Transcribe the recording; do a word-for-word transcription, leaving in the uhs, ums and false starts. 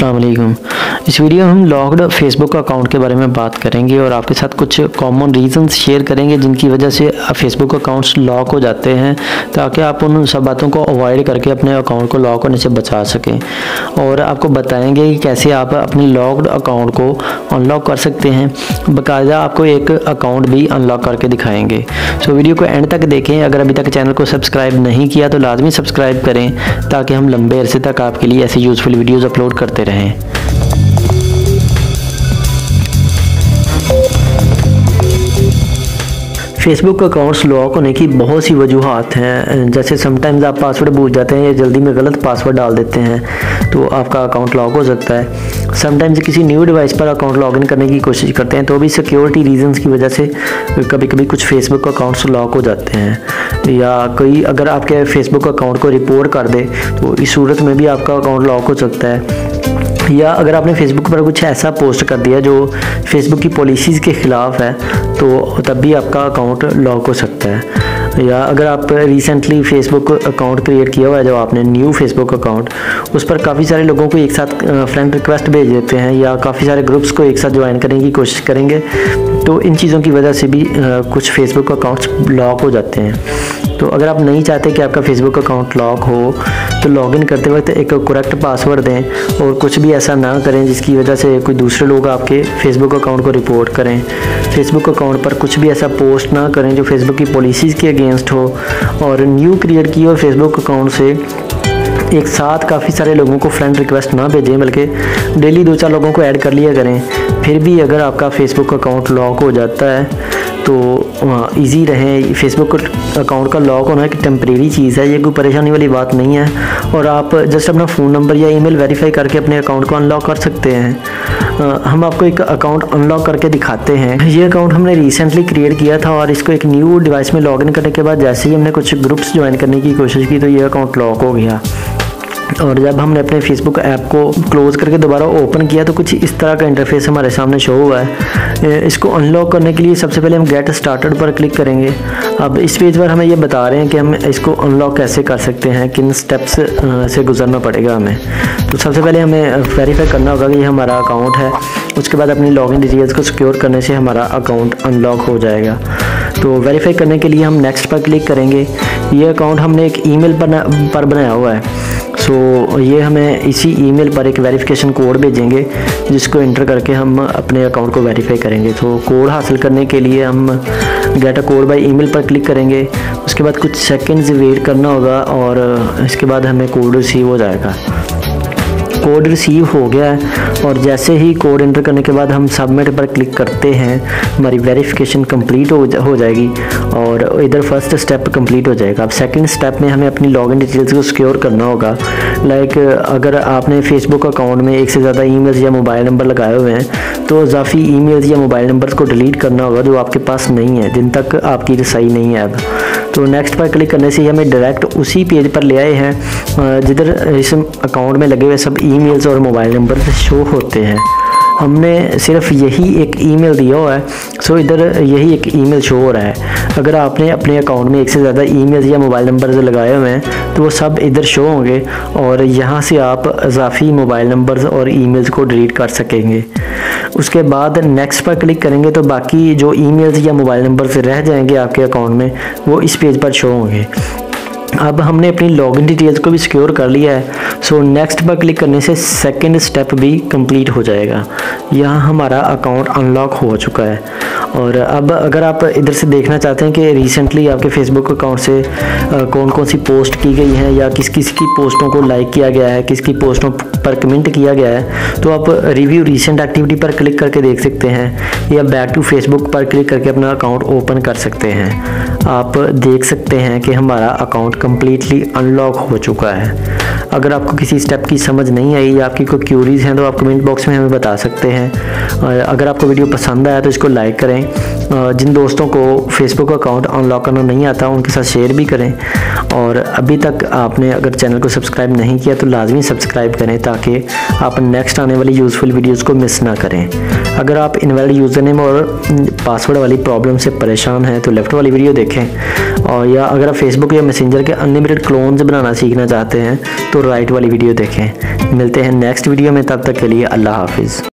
अस्सलाम वालेकुम। इस वीडियो में हम लॉक्ड फेसबुक अकाउंट के बारे में बात करेंगे और आपके साथ कुछ कॉमन रीजंस शेयर करेंगे जिनकी वजह से फेसबुक अकाउंट्स लॉक हो जाते हैं, ताकि आप उन सब बातों को अवॉइड करके अपने अकाउंट को लॉक होने से बचा सकें। और आपको बताएंगे कि कैसे आप अपनी लॉक्ड अकाउंट को अनलॉक कर सकते हैं। बाकायदा आपको एक अकाउंट भी अनलॉक करके दिखाएंगे। सो वीडियो को एंड तक देखें। अगर अभी तक चैनल को सब्सक्राइब नहीं किया तो लाजमी सब्सक्राइब करें, ताकि हम लंबे अरसे तक आपके लिए ऐसी यूज़फुल वीडियोज़ अपलोड करते रहें। फेसबुक अकाउंट्स लॉक होने की बहुत सी वजूहात हैं। जैसे समटाइम्स आप पासवर्ड भूल जाते हैं या जल्दी में गलत पासवर्ड डाल देते हैं तो आपका अकाउंट लॉक हो सकता है। समटाइम्स किसी न्यू डिवाइस पर अकाउंट लॉगिन करने की कोशिश करते हैं तो भी सिक्योरिटी रीजंस की वजह से कभी कभी कुछ फेसबुक अकाउंट्स लॉक हो जाते हैं। या कोई अगर आपके फेसबुक अकाउंट को रिपोर्ट कर दे तो इस सूरत में भी आपका अकाउंट लॉक हो सकता है। या अगर आपने फेसबुक पर कुछ ऐसा पोस्ट कर दिया जो फेसबुक की पॉलिसीज़ के ख़िलाफ़ है तो तब भी आपका अकाउंट लॉक हो सकता है। या अगर आप रिसेंटली फेसबुक अकाउंट क्रिएट किया हुआ है, जो आपने न्यू फेसबुक अकाउंट, उस पर काफ़ी सारे लोगों को एक साथ फ्रेंड रिक्वेस्ट भेज देते हैं या काफ़ी सारे ग्रुप्स को एक साथ ज्वाइन करने की कोशिश करेंगे, तो इन चीज़ों की वजह से भी कुछ फेसबुक अकाउंट्स लॉक हो जाते हैं। तो अगर आप नहीं चाहते कि आपका फेसबुक अकाउंट लॉक हो तो लॉगिन करते वक्त एक करेक्ट पासवर्ड दें और कुछ भी ऐसा ना करें जिसकी वजह से कोई दूसरे लोग आपके फेसबुक अकाउंट को रिपोर्ट करें। फेसबुक अकाउंट पर कुछ भी ऐसा पोस्ट ना करें जो फेसबुक की पॉलिसीज़ के अगेंस्ट हो। और न्यू क्रिएट किए हुए फेसबुक अकाउंट से एक साथ काफ़ी सारे लोगों को फ्रेंड रिक्वेस्ट ना भेजें, बल्कि डेली दो चार लोगों को ऐड कर लिया करें। फिर भी अगर आपका फेसबुक अकाउंट लॉक हो जाता है तो इजी रहें। फेसबुक अकाउंट का लॉक होना एक टेम्परेरी चीज़ है, ये कोई परेशानी वाली बात नहीं है। और आप जस्ट अपना फ़ोन नंबर या ईमेल वेरीफाई करके अपने अकाउंट को अनलॉक कर सकते हैं। हम आपको एक अकाउंट अनलॉक करके दिखाते हैं। ये अकाउंट हमने रिसेंटली क्रिएट किया था और इसको एक न्यू डिवाइस में लॉगिन करने के बाद जैसे ही हमने कुछ ग्रुप्स ज्वाइन करने की कोशिश की तो ये अकाउंट लॉक हो गया। और जब हमने अपने फेसबुक ऐप को क्लोज़ करके दोबारा ओपन किया तो कुछ इस तरह का इंटरफेस हमारे सामने शो हुआ है। इसको अनलॉक करने के लिए सबसे पहले हम गेट स्टार्टेड पर क्लिक करेंगे। अब इस पेज पर हमें ये बता रहे हैं कि हम इसको अनलॉक कैसे कर सकते हैं, किन स्टेप्स से गुजरना पड़ेगा हमें। तो सबसे पहले हमें वेरीफाई करना होगा कि ये हमारा अकाउंट है। उसके बाद अपनी लॉगिन डिटेल्स को सिक्योर करने से हमारा अकाउंट अनलॉक हो जाएगा। तो वेरीफाई करने के लिए हम नेक्स्ट पर क्लिक करेंगे। ये अकाउंट हमने एक ईमेल बना पर बनाया हुआ है। सो so, ये हमें इसी ईमेल पर एक वेरिफिकेशन कोड भेजेंगे जिसको इंटर करके हम अपने अकाउंट को वेरीफाई करेंगे। तो कोड हासिल करने के लिए हम get a code by email पर क्लिक करेंगे। उसके बाद कुछ सेकंड्स वेट करना होगा और इसके बाद हमें कोड रिसीव हो जाएगा। कोड रिसीव हो गया है और जैसे ही कोड एंटर करने के बाद हम सबमिट पर क्लिक करते हैं, हमारी वेरिफिकेशन कंप्लीट हो जा, हो जाएगी और इधर फर्स्ट स्टेप कंप्लीट हो जाएगा। अब सेकंड स्टेप में हमें अपनी लॉगिन डिटेल्स को सिक्योर करना होगा। लाइक अगर आपने फेसबुक अकाउंट में एक से ज़्यादा ईमेल्स या मोबाइल नंबर लगाए हुए हैं तो इजाफी ईमेल्स या मोबाइल नंबर्स को डिलीट करना होगा जो आपके पास नहीं है, जिन तक आपकी रसाई नहीं है अब। तो नेक्स्ट पर क्लिक करने से ही हमें डायरेक्ट उसी पेज पर ले आए हैं जिधर इस अकाउंट में लगे हुए सब ईमेल्स और मोबाइल नंबर शो होते हैं। हमने सिर्फ यही एक ईमेल दिया हुआ है, सो इधर यही एक ईमेल शो हो रहा है। अगर आपने अपने अकाउंट में एक से ज़्यादा ईमेल्स या मोबाइल नंबर लगाए हुए हैं तो वो सब इधर शो होंगे और यहाँ से आप इजाफी मोबाइल नंबर्स और ईमेल्स को डिलीट कर सकेंगे। उसके बाद नेक्स्ट पर क्लिक करेंगे तो बाकी जो ईमेल्स या मोबाइल नंबर्स रह जाएंगे आपके अकाउंट में वो इस पेज पर शो होंगे। अब हमने अपनी लॉगिन डिटेल्स को भी सिक्योर कर लिया है। सो नेक्स्ट पर क्लिक करने से सेकंड स्टेप भी कंप्लीट हो जाएगा। यहाँ हमारा अकाउंट अनलॉक हो चुका है। और अब अगर आप इधर से देखना चाहते हैं कि रिसेंटली आपके फेसबुक अकाउंट से कौन कौन सी पोस्ट की गई हैं या किस किस की पोस्टों को लाइक किया गया है, किस की पोस्टों पर कमेंट किया गया है, तो आप रिव्यू रीसेंट एक्टिविटी पर क्लिक करके देख सकते हैं या बैक टू फेसबुक पर क्लिक करके अपना अकाउंट ओपन कर सकते हैं। आप देख सकते हैं कि हमारा अकाउंट कम्प्लीटली अनलॉक हो चुका है। अगर आपको किसी स्टेप की समझ नहीं आई या आपकी कोई क्यूरीज़ हैं तो आप कमेंट बॉक्स में हमें बता सकते हैं। अगर आपको वीडियो पसंद आया तो इसको लाइक करें, जिन दोस्तों को फेसबुक अकाउंट अनलॉक करना नहीं आता उनके साथ शेयर भी करें। और अभी तक आपने अगर चैनल को सब्सक्राइब नहीं किया तो लाजमी सब्सक्राइब करें ताकि आप नेक्स्ट आने वाली यूज़फुल वीडियोस को मिस ना करें। अगर आप इनवैलिड यूज़र नेम और पासवर्ड वाली प्रॉब्लम से परेशान हैं तो लेफ़्ट वाली वीडियो देखें, और या अगर आप फेसबुक या मैसेंजर के अनलिमिटेड क्लोन्स बनाना सीखना चाहते हैं तो राइट वाली वीडियो देखें। मिलते हैं नेक्स्ट वीडियो में, तब तक के लिए अल्लाह हाफिज़।